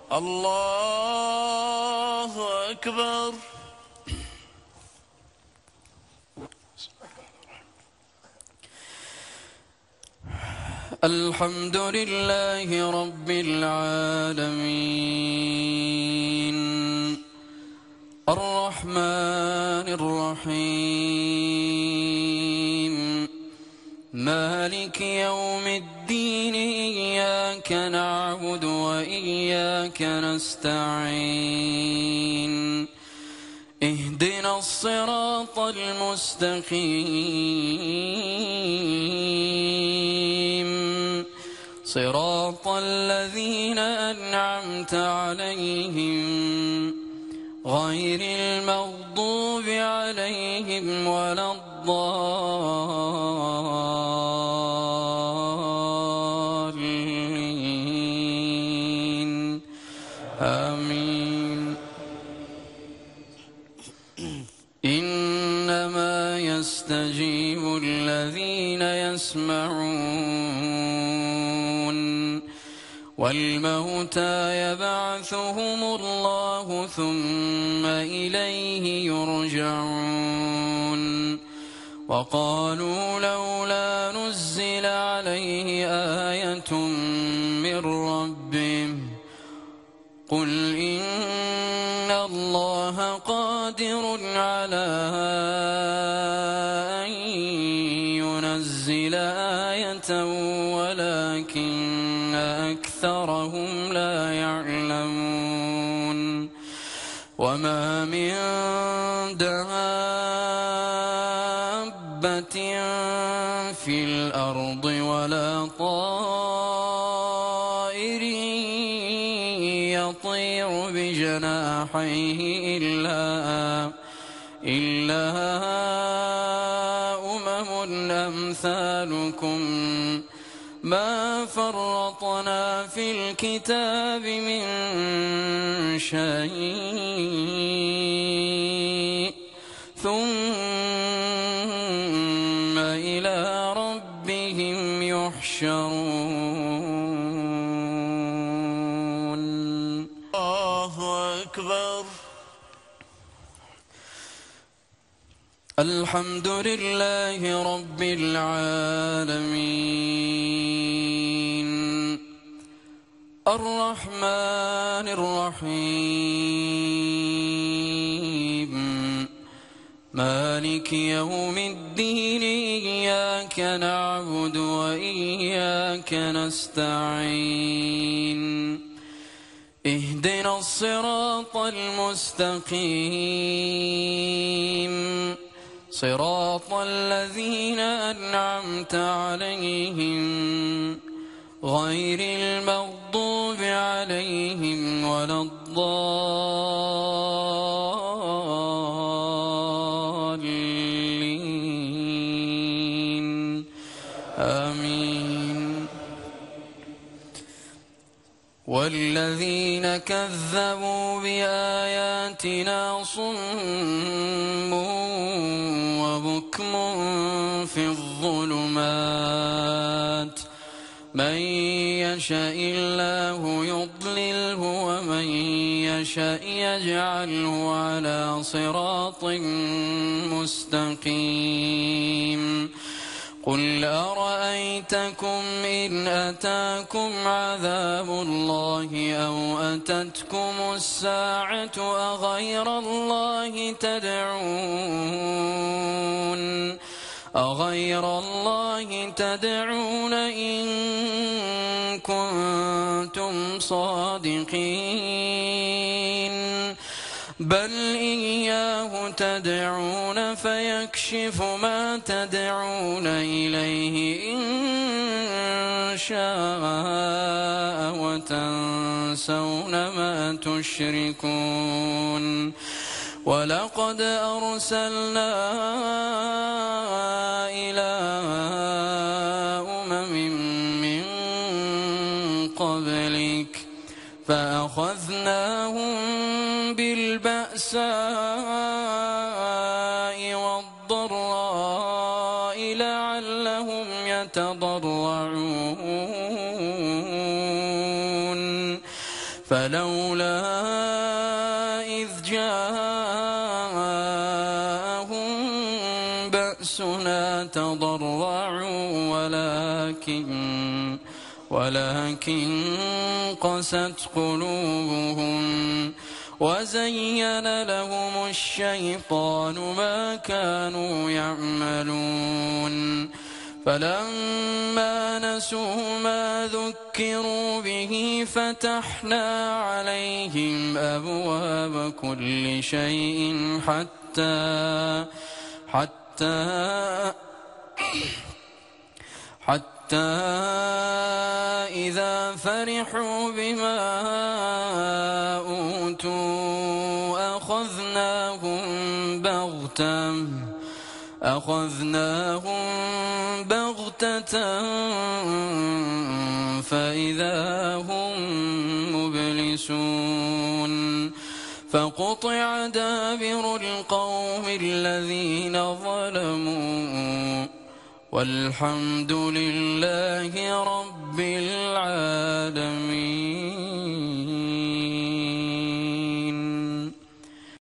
الله أكبر. الحمد لله رب العالمين الرحمن الرحيم مالك يوم الدين إياك نعبد وإياك نستعين اهدنا الصراط المستقيم صراط الذين أنعمت عليهم غير المغضوب عليهم ولا الضالين آمين. إنما يستجيب الذين يسمعون والموتى يبعثهم الله ثم إليه يرجعون وقالوا لولا نزل عليه آية من ربه قل إن الله قادر على أن ينزل آية ولكن أكثرهم لا يعلمون وما من دابة في الأرض ولا طائر يطير بجناحيه إلا أمم أمثالكم ما فرطنا في الكتاب من شيء ثم إلى ربهم يحشرون. الله أكبر. الحمد لله رب العالمين الرحمن الرحيم مالك يوم الدين إياك نعبد وإياك نستعين اهدنا الصراط المستقيم صراط الذين أنعمت عليهم غير المغضوب عليهم ولا الضالين آمين. والذين كذبوا بآياتنا صم وبكم في الظلمات من يشاء الله يضلله ومن يشاء يجعله على صراط مستقيم. قل أرأيتكم إن أتاكم عذاب الله أو أتتكم الساعة أغير الله تدعون إن كنتم صادقين بل إياه تدعون فيكشف ما تدعون إليه إن شاء وتنسون ما تشركون. ولقد أرسلنا إلى أمم من قبلك فأخذناهم بالبأساء والضراء لعلهم يتضرعون فلولا إذ جاءهم بأسنا تضرعوا ولكن قست قلوبهم وزين لهم الشيطان ما كانوا يعملون فلما نسوا ما ذكروا به فتحنا عليهم أبواب كل شيء حتى إذا فرحوا بما أوتوا أخذناهم بغتة فإذا هم مبلسون فقطع دابر القوم الذين ظلموا والحمد لله رب العالمين.